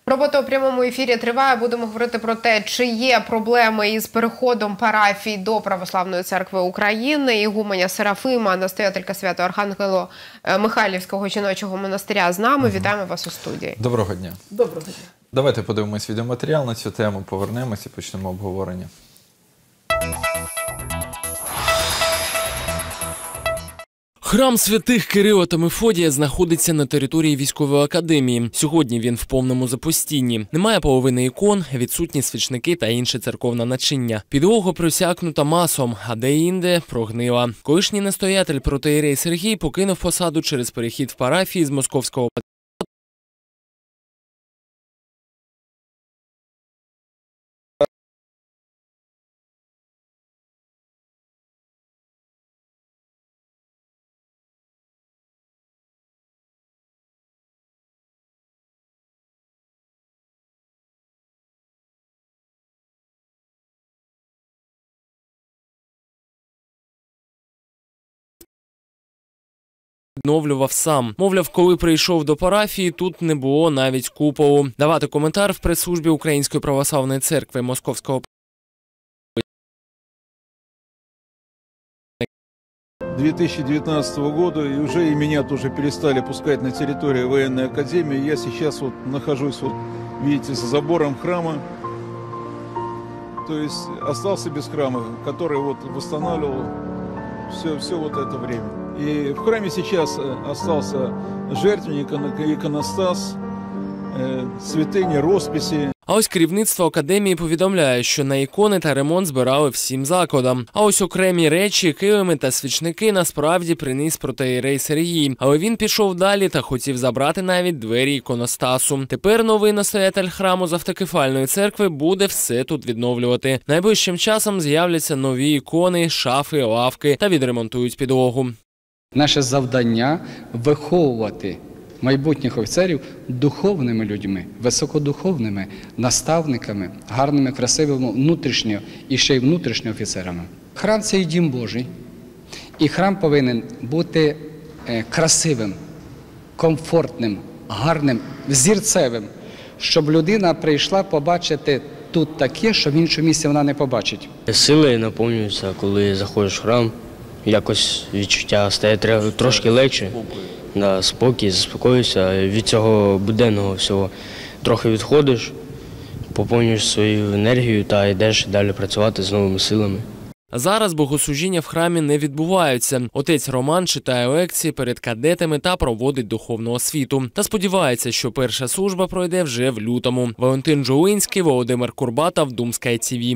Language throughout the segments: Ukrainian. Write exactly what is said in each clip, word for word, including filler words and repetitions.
Робота у прямому ефірі триває. Будемо говорити про те, чи є проблеми із переходом парафій до Православної церкви України. Ігуменя Серафима, настоятелька Свято-Архангело-Михайлівського жіночого монастиря з нами. Угу. Вітаємо вас у студії. Доброго дня. Доброго дня. Давайте подивимось відеоматеріал на цю тему, повернемось і почнемо обговорення. Храм святих Кирила та Мефодія знаходиться на території військової академії. Сьогодні він в повному запустінні. Немає половини ікон, відсутні свічники та інше церковне начиння. Підлога просякнута масом, а де-інде прогнила. Колишній настоятель протоієрей Сергій покинув посаду через перехід в парафії з московського відновлював сам. Мовляв, коли прийшов до парафії, тут не було навіть куполу. Давати коментар в прес-службі Української православної церкви Московського две тысячи девятнадцатого года, и уже и меня тоже перестали пускать на территорию военной академии. Я сейчас вот нахожусь, вот, видите, за забором храма. То есть остался без храма, который вот восстанавливал все, все вот это время. И в храме сейчас остался жертвенник, иконостас, святыни, росписи. А ось керівництво академії повідомляє, що на ікони та ремонт збирали всім закладам. А ось окремі речі, килими та свічники насправді приніс протоієрей Сергій. Але він пішов далі та хотів забрати навіть двері іконостасу. Тепер новий настоятель храму з автокефальної церкви буде все тут відновлювати. Найближчим часом з'являться нові ікони, шафи, лавки та відремонтують підлогу. Наше завдання – виховувати майбутніх офіцерів духовними людьми, високодуховними наставниками, гарними, красивими внутрішньо і ще й внутрішньо офіцерами. Храм – це і дім Божий. І храм повинен бути красивим, комфортним, гарним, взірцевим, щоб людина прийшла побачити тут таке, що в іншому місці вона не побачить. Сили наповнюються, коли заходиш в храм, якось відчуття стає трошки легше. Да, спокій, заспокоюєшся, від цього буденного всього трохи відходиш, поповнюєш свою енергію та йдеш далі працювати з новими силами. Зараз богослужіння в храмі не відбуваються. Отець Роман читає лекції перед кадетами та проводить духовну освіту. Та сподівається, що перша служба пройде вже в лютому. Валентин Жолинський, Володимир Курбатов, Думская ТВ.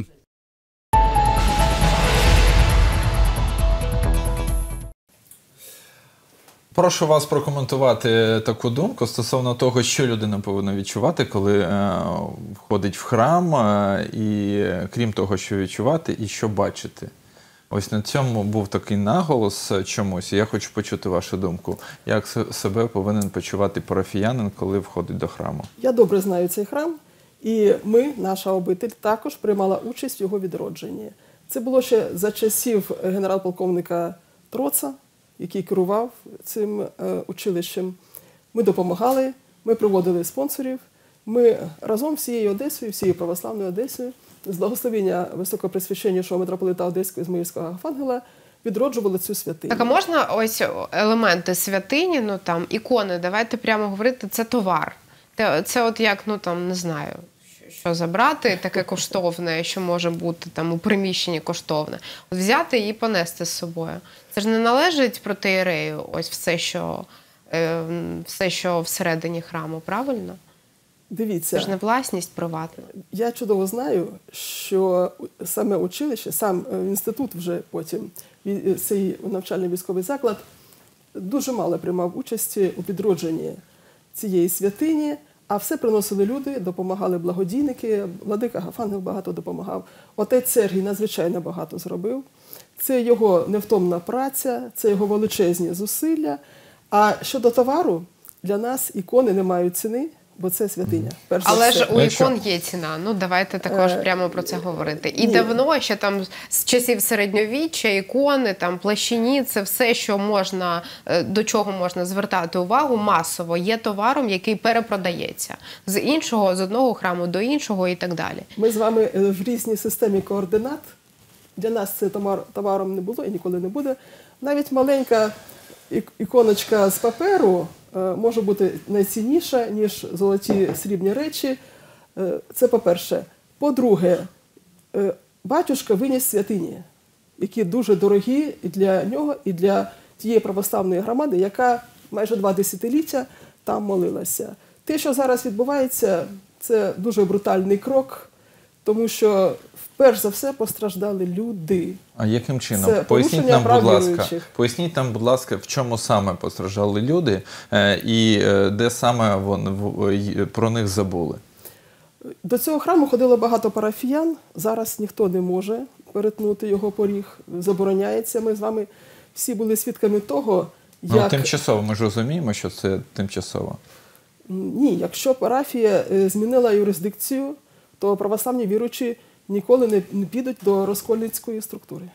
Прошу вас прокоментувати таку думку стосовно того, що людина повинна відчувати, коли е, входить в храм, е, і крім того, що відчувати, і що бачити. Ось на цьому був такий наголос чомусь, і я хочу почути вашу думку. Як себе повинен почувати парафіянин, коли входить до храму? Я добре знаю цей храм, і ми, наша обитель, також приймала участь в його відродженні. Це було ще за часів генерал-полковника Троца, який керував цим е, училищем. Ми допомагали, ми приводили спонсорів, ми разом всією Одесою, всією православною Одесою, з благословення високопресвященнішого митрополита Одеського Ізмаїльського Архангела відроджували цю святиню. Так, а можна ось елементи святині, ну там, ікони, давайте прямо говорити, це товар. Це от як, ну там, не знаю, що забрати, таке коштовне, що може бути там у приміщенні коштовне. От взяти і понести з собою. Це ж не належить протоієрею ось все, що, е, все, що всередині храму, правильно? Дивіться. Це ж не власність приватна. Я чудово знаю, що саме училище, сам інститут вже потім, цей навчальний військовий заклад, дуже мало приймав участі у підродженні цієї святині, а все приносили люди, допомагали благодійники, владика Гафангел багато допомагав. Отець Сергій надзвичайно багато зробив. Це його невтомна праця, це його величезні зусилля. А щодо товару, для нас ікони не мають ціни, бо це святиня. Перш за Але все. ж у Якщо- ікон є ціна. Ну, давайте також Е, прямо про це говорити. І ні. давно, ще там з часів середньовіччя, ікони, там плащані, це все, що можна, е, до чого можна звертати увагу масово, є товаром, який перепродається з іншого, з одного храму до іншого і так далі. Ми з вами е, в різній системі координат. Для нас це товар- товаром не було і ніколи не буде. Навіть маленька ік- іконочка з паперу е, може бути найцінніша, ніж золоті срібні речі. Е, Це по-перше. По-друге, е, батюшка виніс святині, які дуже дорогі і для нього, і для тієї православної громади, яка майже два десятиліття там молилася. Те, що зараз відбувається, це дуже брутальний крок, тому що перш за все постраждали люди. А яким чином? Це Поясніть порушення нам, прав будь ласка, віруючих. поясніть нам, будь ласка, в чому саме постраждали люди е, і е, де саме вони в- й- про них забули? До цього храму ходило багато парафіян, зараз ніхто не може перетнути його поріг, забороняється. Ми з вами всі були свідками того, Ну, як... тимчасово, ми ж розуміємо, що це тимчасово. Ні, якщо парафія е, змінила юрисдикцію, то православні віруючі ніколи не, не підуть до розкольницької структури.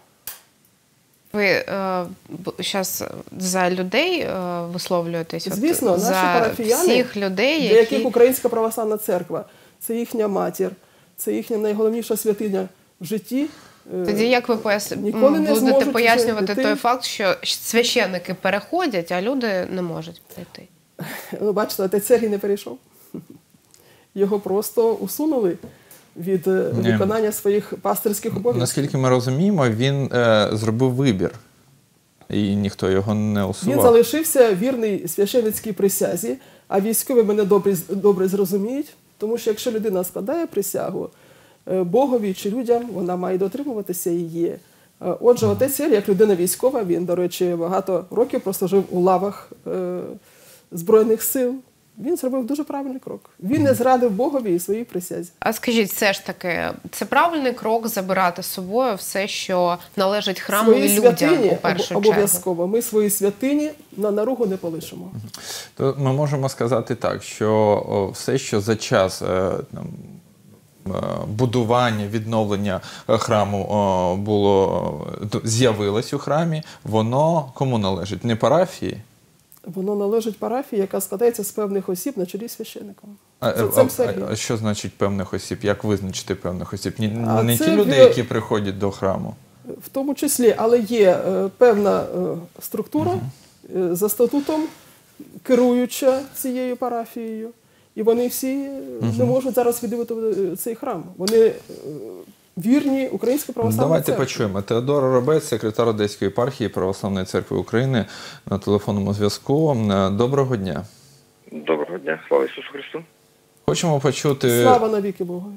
Ви зараз за людей е, висловлюєтесь? От Звісно, наші за парафіяни, всіх людей, для які... яких Українська православна церква – це їхня матір, це їхня найголовніша святиня в житті. Е, Тоді як ви пояс... ніколи не будете зможуть пояснювати вже той піти. факт, що священники переходять, а люди не можуть прийти? Ну, бачите, отець Сергій не перейшов. Його просто усунули від е, Ні. виконання своїх пастирських обов'язків. Наскільки ми розуміємо, він е, зробив вибір, і ніхто його не усував. Він залишився вірний священицькій присязі, а військові мене добре, добре зрозуміють, тому що якщо людина складає присягу е, Богові чи людям, вона має дотримуватися її. Е, Отже, отець Сергій, як людина військова, він, до речі, багато років прослужив у лавах е, Збройних сил. Він зробив дуже правильний крок. Він не зрадив Богові і своїй присязі. А скажіть, все ж таки, це правильний крок забирати з собою все, що належить храму Свої і людям, святині у першу чергу? обов'язково. Ми свої святині на наругу не полишимо. То ми можемо сказати так, що о, все, що за час е, там, е, будування, відновлення е, храму о, було е, д- з'явилось у храмі, воно кому належить? Не парафії? Воно належить парафії, яка складається з певних осіб на чолі з священником. А, Це а- цим а- Сергій. а що значить певних осіб? Як визначити певних осіб? Ні, А не це ті люди, ві- які приходять до храму. В тому числі, але є е, певна е, структура е, за статутом, керуюча цією парафією. І вони всі е, не можуть зараз відвідувати е, цей храм. Вони е, вірні Українській православній Давайте церкві. почуємо. Теодор Робець, секретар Одеської єпархії Православної церкви України, на телефонному зв'язку. Е, Доброго дня. Доброго дня, слава Ісусу Христу. Хочемо почути Слава навіки Богу.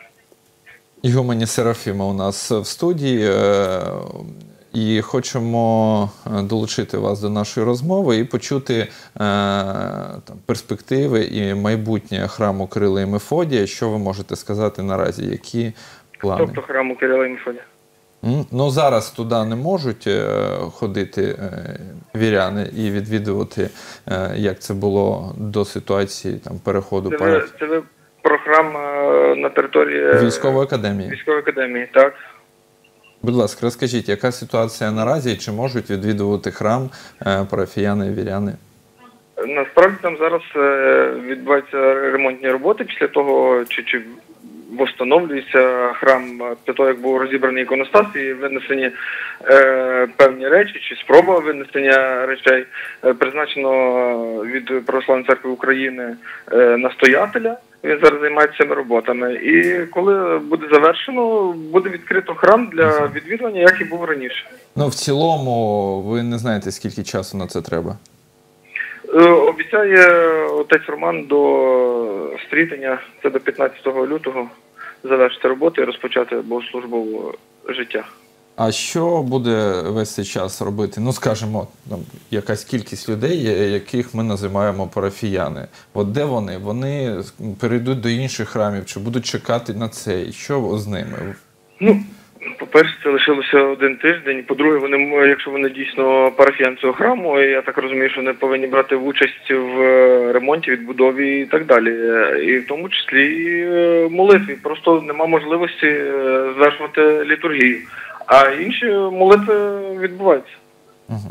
Ігумені Серафіма у нас в студії. е, І хочемо е, долучити вас до нашої розмови і почути е, там, перспективи і майбутнє храму Кирила і Мефодія. Що ви можете сказати наразі? Які плани? Тобто храму Кирила і Мефодія. М, Ну, зараз туди не можуть е, ходити е, віряни і відвідувати, е, як це було до ситуації там, переходу Це ви, парафії. це ви про храм е, на території е, Військової академії. військової академії, так? Будь ласка, розкажіть, яка ситуація наразі, і чи можуть відвідувати храм е, парафіяни і віряни? Насправді там зараз е, відбуваються ремонтні роботи після того, чи, чи встановлюється храм після того, як був розібраний іконостас і винесені е, певні речі, чи спроба винесення речей. Е, призначено від Православної церкви України е, настоятеля. Він зараз займається цими роботами. І коли буде завершено, буде відкрито храм для відвідування, як і був раніше. Ну, в цілому, ви не знаєте, скільки часу на це треба? Е, Обіцяє отець Роман до стрітення, це до п'ятнадцятого лютого, завершити роботу і розпочати богослужбове життя. А що буде весь цей час робити? Ну, скажімо, там, якась кількість людей, яких ми називаємо парафіяни. От де вони? Вони перейдуть до інших храмів, чи будуть чекати на це? І що з ними? Ну, по-перше, це лишилося один тиждень. По-друге, вони, якщо вони дійсно парафіян цього храму, я так розумію, що вони повинні брати участь в ремонті, відбудові і так далі. І в тому числі і молитві. Просто нема можливості звершувати літургію. А інші молитви відбуваються. Угу.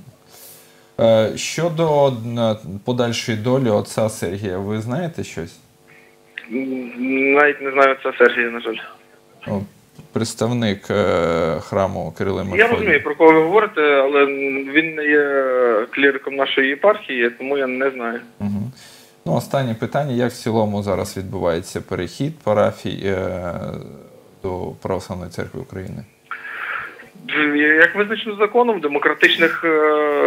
Щодо подальшої долі отця Сергія, ви знаєте щось? Навіть не знаю отця Сергія, на жаль. О, представник храму Кирила і Мефодія. Я розумію, про кого ви говорите, але він не є кліриком нашої єпархії, тому я не знаю. Угу. Ну, останнє питання. Як в цілому зараз відбувається перехід парафій до Православної церкви України? Як визначено законом, в демократичних е,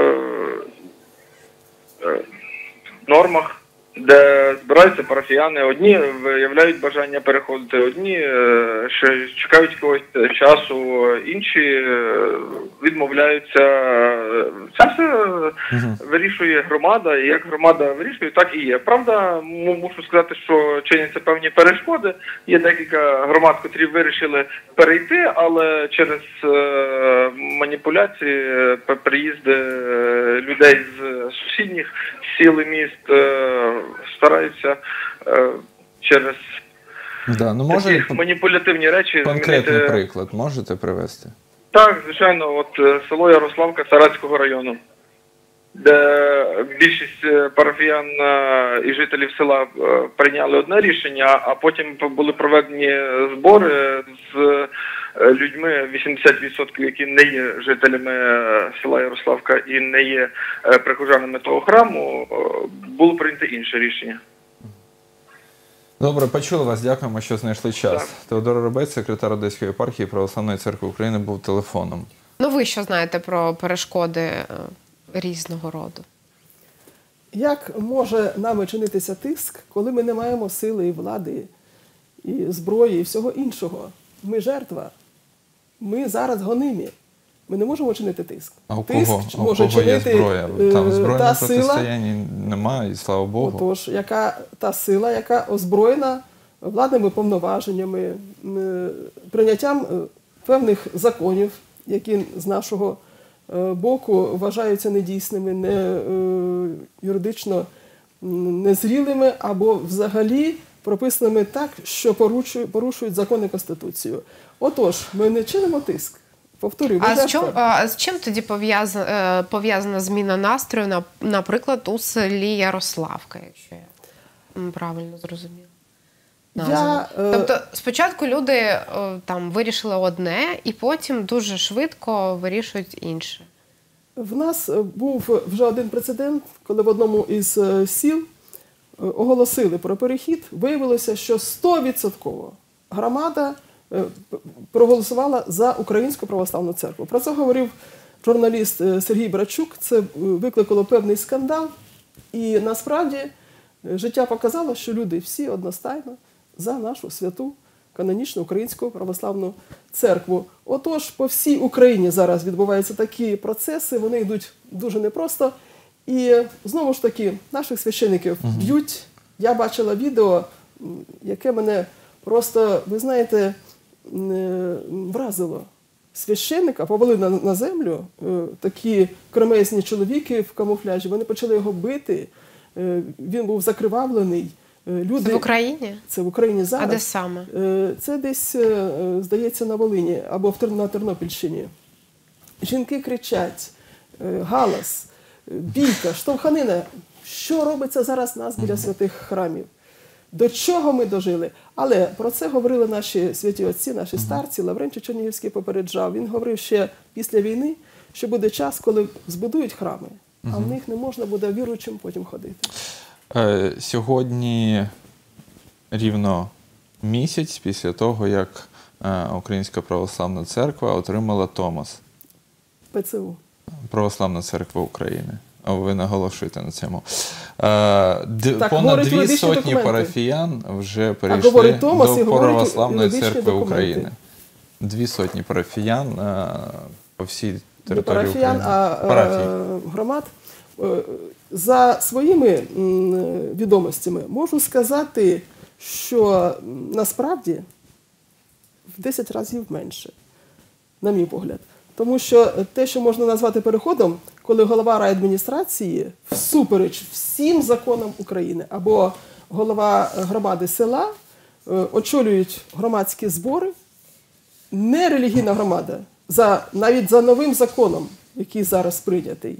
е, нормах, де збираються парафіяни, одні виявляють бажання переходити, одні е, ще чекають якогось часу, інші е, відмовляються. Це все вирішує громада, і як громада вирішує, так і є. Правда, мушу сказати, що чиняться певні перешкоди. Є декілька громад, котрі вирішили перейти, але через е, маніпуляції, приїзди людей з сусідніх сіл і міст е, стараються е, через да, ну, такі може, маніпулятивні речі. Конкретний змінити... приклад можете привести? Так, звичайно, от село Ярославка Саратського району, де більшість парафіян і жителів села прийняли одне рішення, а потім були проведені збори з людьми, вісімдесят відсотків, які не є жителями села Ярославка і не є прихожанами того храму, було прийнято інше рішення. Добре, почули вас, дякуємо, що знайшли час. Так. Теодор Робець, секретар Одеської єпархії Православної церкви України, був телефоном. Ну ви що знаєте про перешкоди різного роду? Як може нами чинитися тиск, коли ми не маємо сили і влади, і зброї, і всього іншого? Ми жертва. Ми зараз гонимі. Ми не можемо чинити тиск. А у тиск кого, а у може кого є чинити зброя? Там збройного протистояння немає, і слава Богу. Отож, яка та сила, яка озброєна владними повноваженнями, прийняттям певних законів, які з нашого боку вважаються недійсними, не юридично незрілими або взагалі прописаними так, що порушують закон і Конституцію. Отож, ми не чинимо тиск. Повторюю, а, з чим, а з чим тоді пов'язана, пов'язана зміна настрою, наприклад, у селі Ярославка, якщо я правильно зрозуміла? Я, тобто спочатку люди там вирішили одне, і потім дуже швидко вирішують інше. В нас був вже один прецедент, коли в одному із сіл оголосили про перехід, виявилося, що сто відсотків громада проголосувала за Українську православну церкву. Про це говорив журналіст Сергій Брачук. Це викликало певний скандал. І насправді життя показало, що люди всі одностайно за нашу святу канонічну Українську православну церкву. Отож, по всій Україні зараз відбуваються такі процеси, вони йдуть дуже непросто. І знову ж таки, наших священиків б'ють. Я бачила відео, яке мене просто, ви знаєте, вразило. Священника повели на, на землю, такі кремезні чоловіки в камуфляжі, вони почали його бити, він був закривавлений. Люди... Це в Україні? Це в Україні зараз. А де саме? Це десь, здається, на Волині або на Тернопільщині. Жінки кричать, галас, бійка, штовханина. Що робиться зараз у нас біля святих храмів? До чого ми дожили? Але про це говорили наші святі отці, наші старці. Лаврентій Чернігівський попереджав. Він говорив ще після війни, що буде час, коли збудують храми, а в них не можна буде віруючим потім ходити. Е, сьогодні рівно місяць після того, як е, Українська православна церква отримала Томос. ПЦУ. Православна церква України. Ви наголошуєте на цьому. Д, так, понад дві сотні документи. Парафіян вже перейшли Томас, до Православної церкви документи. України. Дві сотні парафіян а, по всій території парафіян, України. А Парафій. Громад. За своїми відомостями можу сказати, що насправді в десять разів менше. на мій погляд. Тому що те, що можна назвати переходом, коли голова райадміністрації всупереч всім законам України або голова громади села е, очолюють громадські збори, не релігійна громада, за, навіть за новим законом, який зараз прийнятий.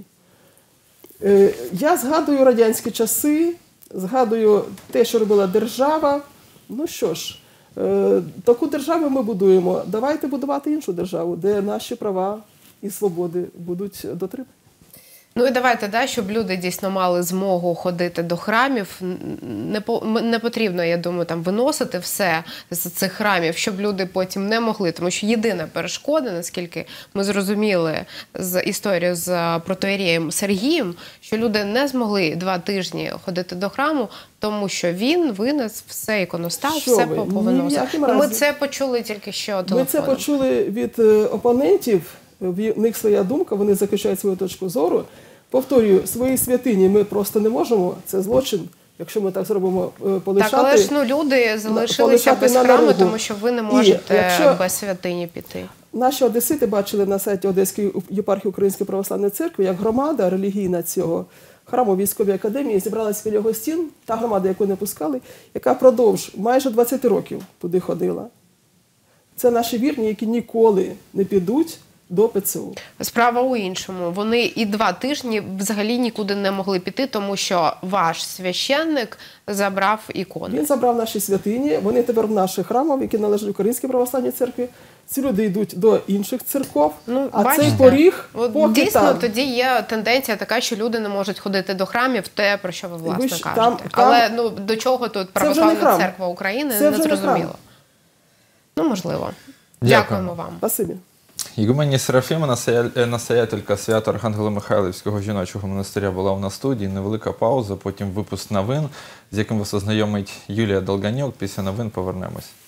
Е, я згадую радянські часи, згадую те, що робила держава. Ну що ж, е, таку державу ми будуємо. Давайте будувати іншу державу, де наші права і свободи будуть дотримані. Ну і давайте, да, щоб люди дійсно мали змогу ходити до храмів, не, по, не потрібно, я думаю, там виносити все з цих храмів, щоб люди потім не могли. Тому що єдина перешкода, наскільки ми зрозуміли з історією з протоієреєм Сергієм, що люди не змогли два тижні ходити до храму, тому що він винес все іконостас, Що все ви? повиносив. Ні в Ми разі. це почули тільки що телефоном. Ми це почули від е, опонентів, в них своя думка, вони захищають свою точку зору. Повторюю, свої святині ми просто не можемо, це злочин, якщо ми так зробимо, е, полишати. Так, але ж ну, люди залишилися полишати без на храму, наругу. тому що ви не можете І якщо- без святині піти. Наші одесити бачили на сайті Одеської єпархії Української православної церкви, як громада релігійна цього храму військової академії зібралася біля його стін, та громада, яку не пускали, яка продовж майже двадцять років туди ходила. Це наші вірні, які ніколи не підуть до ПЦУ. Справа у іншому. Вони і два тижні взагалі нікуди не могли піти, тому що ваш священник забрав ікони. Він забрав наші святині, вони тепер в наших храмах, які належать Українській православній церкві. Ці люди йдуть до інших церков, Ну, а бачите, цей поріг от поки дійсно там. тоді є тенденція така, що люди не можуть ходити до храмів, те, про що ви власне Ви ж кажете. там- там- Але ну, до чого тут Це вже не Православна храм. церква України, Це не вже не зрозуміло. храм. Ну, можливо. Дякуємо. Дякуємо вам. Спасибі. Ігуменя Серафіма, настоя- настоятелька свято Архангела Михайлівського жіночого монастиря, була у нас в студії. Невелика пауза, потім випуск новин, з яким вас ознайомить Юлія Долганюк. Після новин повернемось.